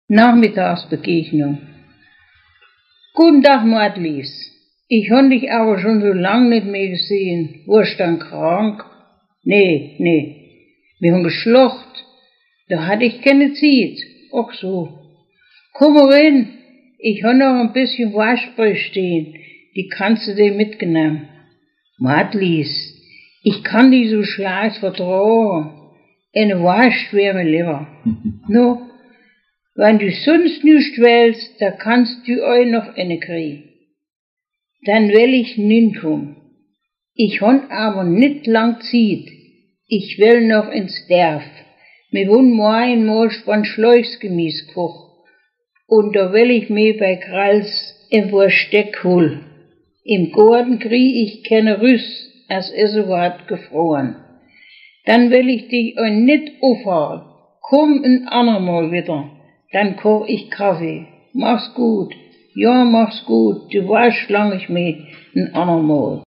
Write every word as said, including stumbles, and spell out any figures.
Nachmittagsbegegnung. Guten Tag, Madlies. Ich hab dich aber schon so lang nicht mehr gesehen. Warst dann krank? Nee, nee. Wir haben geschlacht. Da hatte ich keine Zeit. Ach so. Komm rein. Ich hab noch ein bisschen Waschbrei stehen. Die kannst du dir mitgenommen. Madlies, ich kann die so schlecht vertragen. Eine Wasch wär mir lieber. No, wenn du sonst nicht willst, da kannst du euch noch eine kriegen. Dann will ich nicht kommen. Ich hab aber nicht lang Zeit. Ich will noch ins Dorf. Wir wollen morgen mal von Schleusgemüse kochen. Und da will ich mir bei Kralls ein Wursteck holen. Im Garten krieg ich keine Rüss, als ist so weit gefroren. Dann will ich dich auch nicht aufhalten. Komm ein andermal wieder. Dann koch ich Kaffee. Mach's gut. Ja, mach's gut. Du weißt lang ich mich ein andermal.